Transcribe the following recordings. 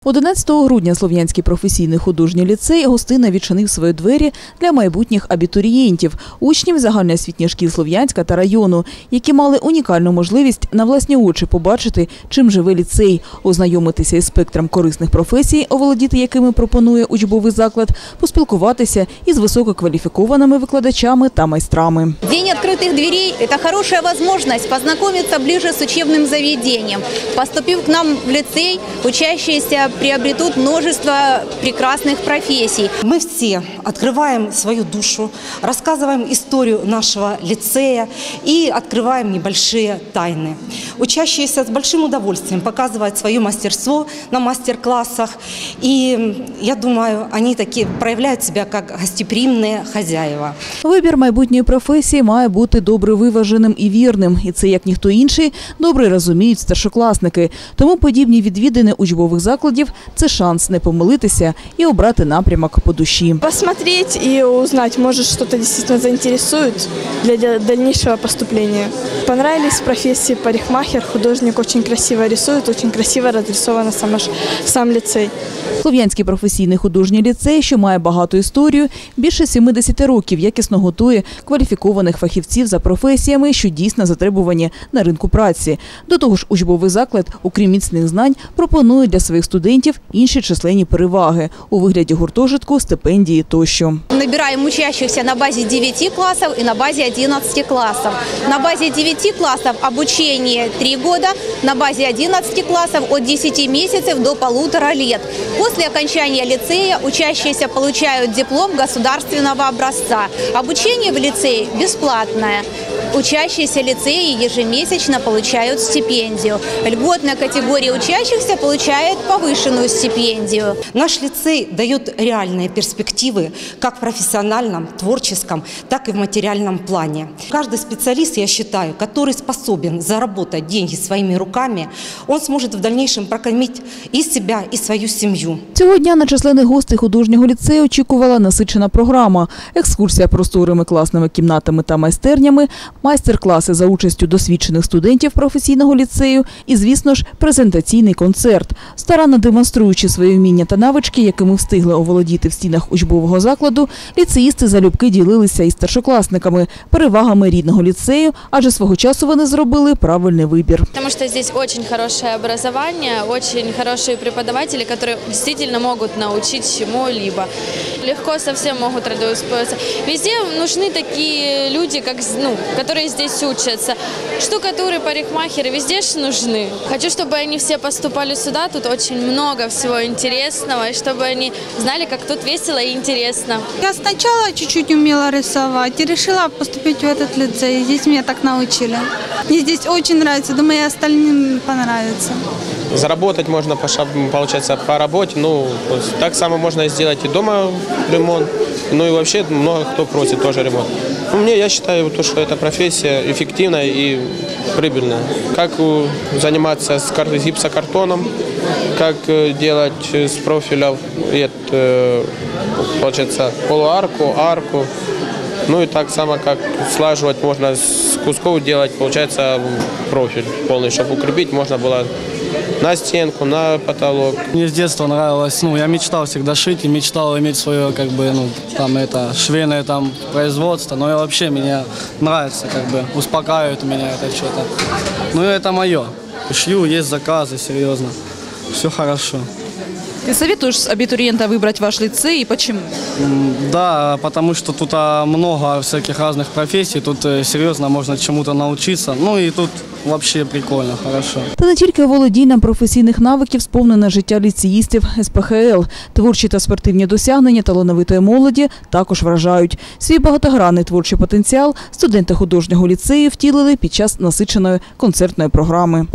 11 грудня Слов'янський професійний художній ліцей гостинно відчинив свої двері для майбутніх абітурієнтів, учнів загальноосвітніх шкіл Слов'янська та району, які мали унікальну можливість на власні очі побачити, чим живе ліцей, ознайомитися із спектром корисних професій, оволодіти якими пропонує учбовий заклад, поспілкуватися із висококваліфікованими викладачами та майстрами. День открытых дверей – это хорошая возможность познакомиться ближе с учебным заведением. Поступив к нам в лицей, учащиеся приобретут множество прекрасных профессий. Мы все открываем свою душу, рассказываем историю нашего лицея и открываем небольшие тайны. Учащиеся с большим удовольствием показывают свое мастерство на мастер-классах. И я думаю, они таки проявляют себя как гостеприимные хозяева. Вибір майбутньої професії має бути добре виваженим і вірним. І це, як ніхто інший, добре розуміють старшокласники. Тому подібні відвідини учбових закладів – це шанс не помилитися і обрати напрямок по душі. Посмотреть и узнать, может, что-то действительно заинтересует для дальнейшего поступления. Понравились профессии парикмахер, художник, очень красиво рисует, очень красиво разрисован сам ліцей. Слов'янський професійний художній ліцей, що має багату історію, більше 70 років якісно готує кваліфікованих фахівців за професіями, що дійсно затребувані на ринку праці. До того ж, учбовий заклад, окрім міцних знань, пропонує для своїх студентів інші численні переваги у вигляді гуртожитку, стипендії тощо. Набираем учащихся на базе 9 классов и на базе 11 классов. На базе 9 классов обучение 3 года, на базе 11 классов от 10 месяцев до 1,5 лет. После окончания лицея учащиеся получают диплом государственного образца. Обучение в лицее бесплатное. Учащиеся лицеи ежемесячно получают стипендию. Льготная категория учащихся получает повышенную стипендию. Наш лицей дает реальные перспективы как в профессиональном, творческом, так и в материальном плане. Каждый специалист, я считаю, который способен заработать деньги своими руками, он сможет в дальнейшем прокормить и себя, и свою семью. Цього дня на численних гостей художнього ліцею очікувала насичена програма. Екскурсія просторими класними кімнатами та майстернями, майстер-класи за участю досвідчених студентів професійного ліцею і, звісно ж, презентаційний концерт. Старанно демонструючи свої вміння та навички, якими встигли оволодіти в стінах учбового закладу, ліцеїсти залюбки ділилися із старшокласниками перевагами рідного ліцею, адже свого часу вони зробили правильний вибір. Потому что здесь очень хорошее образование, очень хорошие преподаватели, которые действительно могут научить чему-либо. Легко совсем могут трудоустроиться. Везде нужны такие люди, которые здесь учатся. Штукатуры, парикмахеры везде же нужны. Хочу, чтобы они все поступали сюда, тут очень много всего интересного, и чтобы они знали, как тут весело и интересно. Я сначала чуть-чуть умела рисовать и решила поступить в этот лицей. Здесь меня так научили. Мне здесь очень нравится, думаю, и остальным понравится. Заработать можно, получается, по работе. Так само можно сделать и дома ремонт. И вообще много кто просит тоже ремонт. Я считаю, что эта профессия эффективная и прибыльная. Как заниматься с гипсокартоном, как делать с профилев, получается, полуарку, арку. И так само, как слаживать можно с кусков делать, получается, профиль полный, чтобы укрепить можно было на стенку, на потолок. Мне с детства нравилось, я мечтал всегда шить и мечтал иметь свое, швейное производство, но вообще мне нравится, успокаивает меня это что-то. Это мое. Шью, есть заказы, серьезно. Все хорошо. Ты советуешь абитуриента выбрать ваш лицей и почему? Да, потому что тут много всяких разных профессий, тут серьезно можно чему-то научиться, и тут вообще прикольно, хорошо. Та не тільки володінням професійних навиків сповнене життя ліцеїстів СПХЛ. Творчі та спортивні досягнення талановитої молоді також вражають. Свій багатогранний творчий потенціал студенти художнього ліцею втілили під час насиченої концертної програми.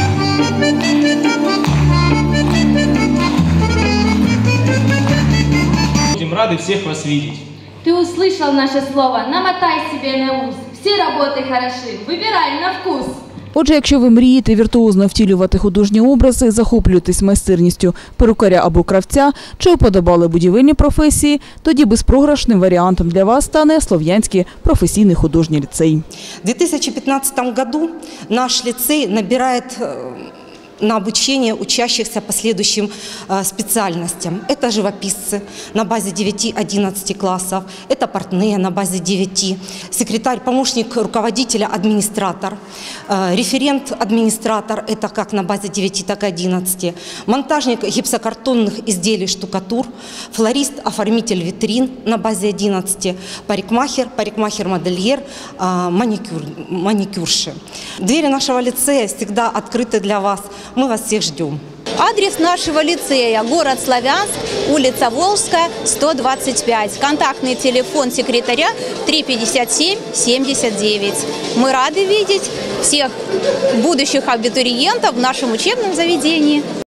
Рады всех вас видеть. Ты услышал наше слово, намотай себе на ус. Все работы хороши, выбирай на вкус. Отже, якщо ви мрієте віртуозно втілювати художні образи, захоплюєтесь майстерністю перукаря або кравця, чи уподобали будівельні професії, тоді безпрограшним варіантом для вас стане Слов'янський професійний художній ліцей. В 2015 году наш лицей набирает на обучение учащихся по следующим специальностям. Это живописцы на базе 9-11 классов, это портные на базе 9, секретарь, помощник руководителя, администратор, референт-администратор, это как на базе 9, так и 11, монтажник гипсокартонных изделий, штукатур, флорист, оформитель витрин на базе 11, парикмахер-модельер, маникюрши. Двери нашего лицея всегда открыты для вас. Мы вас всех ждем. Адрес нашего лицея – город Славянск, улица Волжская, 125. Контактный телефон секретаря 357-79. Мы рады видеть всех будущих абитуриентов в нашем учебном заведении.